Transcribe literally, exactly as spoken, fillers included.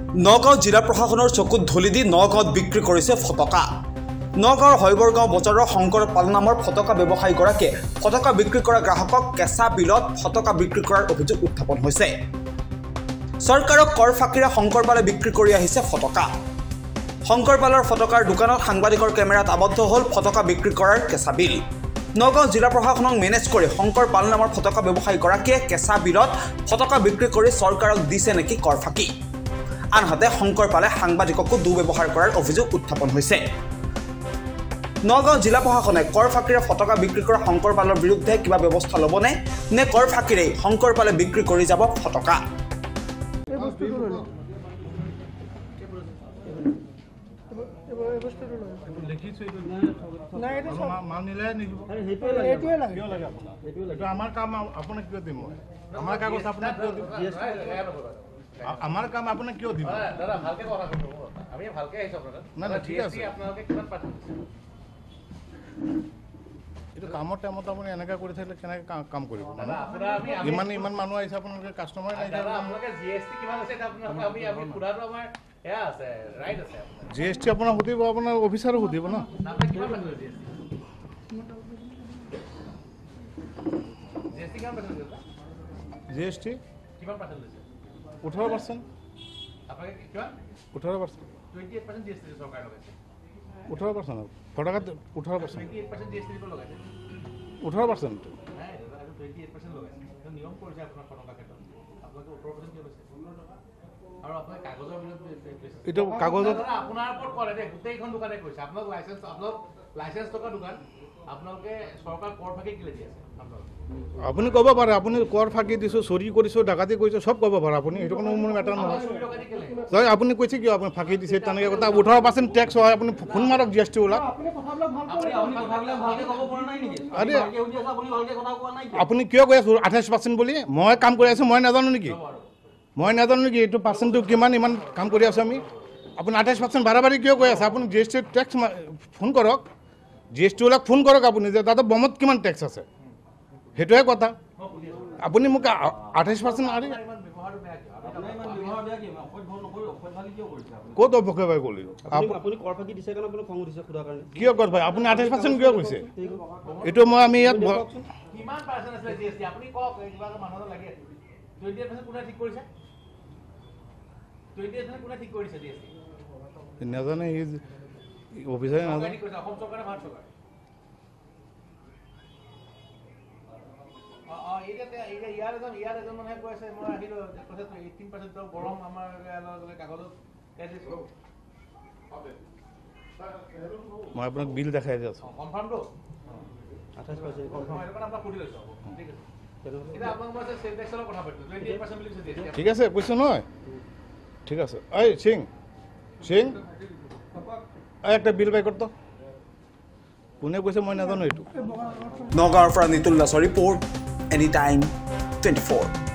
নগাঁও জিলা প্ৰশাসনৰ চকুত ধূলি দি নগাঁৱত বিক্ৰী কৰিছে ফটকা। নগাঁৱৰ হৈবৰগাঁও বজাৰৰ শংকৰ পাল নামৰ ফটকা ব্যৱসায়ীগৰাকীয়ে ফটকা বিক্ৰী কৰা গ্ৰাহকক কেঁচা বিলত ফটকা বিক্ৰী কৰাৰ অভিযোগ উত্থাপন হৈছে। চৰকাৰক কৰ ফাঁকিৰে শংকৰ পালে বিক্ৰী কৰি আহিছে ফটকা। শংকৰ পালৰ ফটকাৰ দোকানত সাংবাদিকৰ কেমেৰাত আবদ্ধ হ'ল ফটকা বিক্ৰী কৰাৰ কেঁচা বিল। নগাঁও জিলা প্ৰশাসনক মেনেজ কৰি শংকৰ পাল নামৰ ফটকা ব্যৱসায়ীগৰাকীয়ে কেঁচা বিলত ফটকা বিক্ৰী কৰি চৰকাৰক দিছে নেকি কৰ ফাঁকি। আনহাতে শংকৰ পালে সাংবাদিককো দুৰ্ব্যৱহাৰ কৰাৰ অভিযোগ উত্থাপন হৈছে। নগাঁও জিলা প্ৰশাসনে কৰ ফাঁকিৰে ফটকা বিক্ৰী কৰা শংকৰ পালৰ বিৰুদ্ধে কিবা ব্যৱস্থা ল'বনে নে কৰ ফাঁকিৰেই শংকৰ পালে বিক্ৰী কৰি যাব ফটকা। আমার কাম আপনার কিয় দিম আমার কাগজ আপনার কিয় দিম আমার কাম আপনার কিয় দিম দাদা ভালকে কথা কব আমি ভালকে আইছো আপনারা না না ঠিক আছে আপনাকে কিমান পাঠিয়ে এটা কামৰ টাইমত আপুনি এনেকা কৰি থাকিলে কেনেকৈ কাম কৰিব ইমান ইমান মানুহ আহিছে আপোনালোকে কাষ্টমাৰ নাই আপোনালোকে জিএসটি কিমান আছে আপোনালোকে আমি আমি পুৰাটো আমাৰ এয়া আছে ৰাইট আছে জিএসটি আপোনাৰ সুধিব আপোনাৰ অফিচাৰো সুধিব না কিমান পাঠিলে জিএসটি জিএসটি কিমান পাঠিলে জিএসটি কিমান পাঠিলে ওঠৰ পাৰ্চেণ্ট আপোনালোকে কিমান ওঠৰ percent twenty eight percent GST চৰকাৰ লগাইছে ওঠৰ পাৰ্চেণ্ট ফটকাত ওঠৰ percent twenty eight percent GST দিব লগাইছে ওঠৰ পাৰ্চেণ্ট নাই দাদা টুৱেণ্টি এইট পাৰ্চেণ্ট লগাইছে এটা নিয়ম কৰিছে আপোনাৰ ফটকা ক্ষেত্ৰত আপোনালোকে ওঠৰ পাৰ্চেণ্ট কিয় লৈছে আৰু আপোনাৰ কাগজৰ বিৰুদ্ধে এইটো কাগজত আপোনাৰ ওপৰত কৰে দেই গোটেইখন দোকানে কৈছে আপোনাক লাইচেন্স আপোনাক লাইচেন্স থকা দোকান আপোনালোকে চৰকাৰ কৰ ফাঁকি কিলে দি আছে আপুনি ক'ব পাৰে আপুনি কৰ ফাঁকি দিছোঁ চুৰি কৰিছোঁ ডাকাতি কৰিছোঁ চব ক'ব পাৰে আপুনি সেইটো কোনো মোৰ মেটাৰ নহয় আপুনি কৈছে কিয় আপুনি ফাঁকি দিছে তেনেকৈ কথা ওঠৰ পাৰ্চেণ্ট টেক্স হয় আপুনি ফোন মাৰক জি এছ টি ওলাক আপুনি কিয় কৈ আছোঁ আঠাইছ পাৰ্চেণ্ট বুলি মই কাম কৰি আছোঁ মই নাজানো নেকি মই নাজানো নেকি এইটো পাৰ্চেণ্টটো কিমান ইমান কাম কৰি আছোঁ আমি আপুনি আঠাইছ পাৰ্চেণ্ট বাৰে বাৰে কিয় কৈ আছে আপুনি G S T tax phone কৰক জি এছ টি ওলাক ফোন কৰক আপুনি যে তাতে বমত কিমান টেক্স আছে সেইটোৱে কথা আপুনি মোক আঠাইছ পাৰ্চেণ্ট আৰি ক'ত অপক্ষেপে কৰিলোঁ কিয় কৰ ভাই আপুনি আঠাইছ পাৰ্চেণ্ট কিয় কৈছে এইটো মই আমি ইয়াত নাজানে অফিচাৰে নাজানে মই আপোনাক বিল দেখাই দি আছোঁ ঠিক আছে কৈছোঁ নহয় ঠিক আছে এই সিং সিং এই একটা বিল বাই করতো কোনে কৈছে মই নাজানো এইটো নগাঁৱৰ পৰা নিতুল দাসৰ report any time twenty four.